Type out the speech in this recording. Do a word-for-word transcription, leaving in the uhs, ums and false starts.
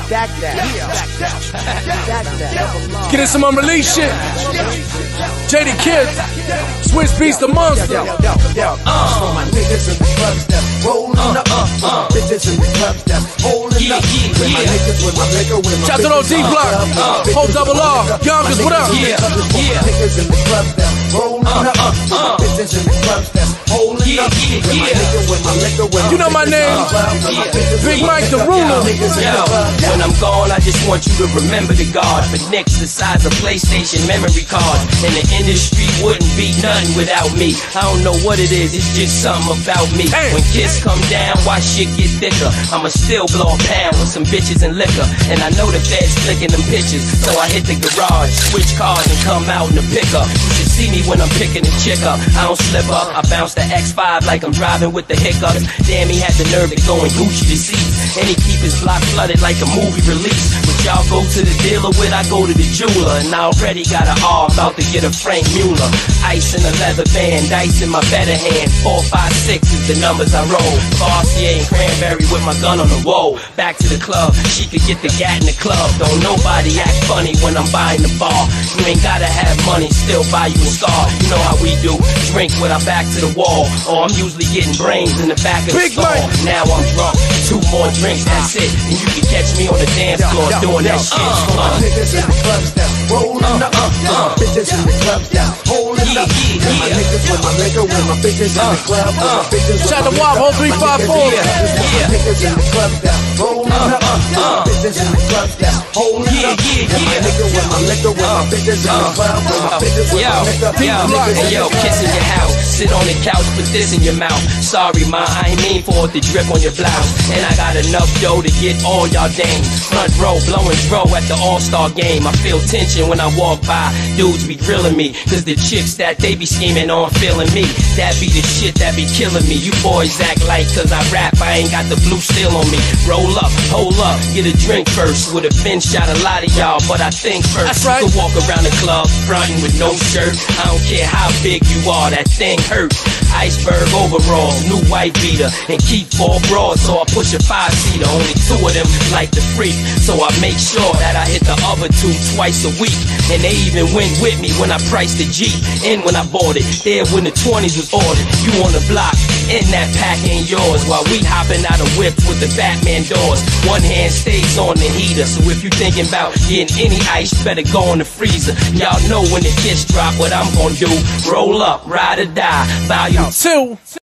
Stack that. Stack that. Get in some unreleased shit. Jadakiss Swizz Beatz the monster. Yo, yo, yo. For my niggas in the clubs that rollin' up. For my bitches in the clubs that holdin' up. With my niggas, with my liquor, with my Shout out to O D Block. Whole double R. Youngers, what up? Yeah, yeah. Niggas in the clubs that rollin' up. For my bitches in the clubs that holdin' up. With my nigga, with my liquor, with my You know my name. Big Mike the ruler. Yo, when I'm gone, I just want you to remember the God. For nicks the size of PlayStation memory cards. And the industry wouldn't be nothing without me. I don't know what it is, it's just something about me. When Kiss come down, why shit get thicker? I'ma still blow a pound with some bitches and liquor. And I know the feds flicking them pictures, so I hit the garage, switch cars and come out in the pickup. You should see me when I'm picking a chick up. I don't slip up, I bounce the X five like I'm driving with the hiccups. Damn, he had the nerve to go and Gucci the seats. And he keep his block flooded like a movie release. But y'all go to the dealer with, I go to the jeweler. And I already got an R, about to get a Frank Mueller. Ice in a leather band, dice in my better hand. Four, five, six is the numbers I roll. Farsier and Cranberry with my gun on the wall. Back to the club, she could get the gat in the club. Don't nobody act funny when I'm buying the bar. You ain't gotta have money, still buy you a scar. You know how we do, drink with our back to the wall. Or I'm usually getting brains in the back of the store. Now I'm drunk, two more drinks, that's it. And you can catch me on the dance floor doing that shit. Uh, niggas in the clubs that rollin' up. Uh, bitches in the clubs that holdin' up. With my niggas, with my liquor, with my bitches in the club. With my bitches, with Shout my out to Wop, whole three five four. niggas in the clubs that rollin' up. Bitches in the clubs that holdin' up. With my nigga, with my liquor, with my bitches in the club. With my bitches, with my liquor. Yo, yo, kiss in your house, sit on the couch, put this in your mouth. Sorry, ma, I ain't mean for it to drip on your blouse. And I got enough dough to get all y'all dames. Front row, blowing dro at the All-Star game. I feel tension when I walk by, dudes be drilling me. Cause the chicks that they be scheming on feeling me. That be the shit that be killing me. You boys act like cause I rap, I ain't got the blue steel on me. Roll up, hold up, get a drink first. Would've been shot a lot of y'all, but I think first. That's right. You can walk around the club, frontin' with no shirt. I don't care how big you are, that thing hurt. Iceberg overalls, new white beater, and keep four broads, so I push a five-seater. Only two of them like the freak, so I make sure that I hit the other two twice a week. And they even went with me when I priced the Jeep, and when I bought it, there when the twenties was ordered. You on the block, and that pack ain't yours, while we hopping out of whips with the Batman doors. One hand stays on the heater, so if you thinking about getting any ice, better go in the freezer. Y'all know when the Kiss drop what I'm gonna do. Roll up, ride or die, value two.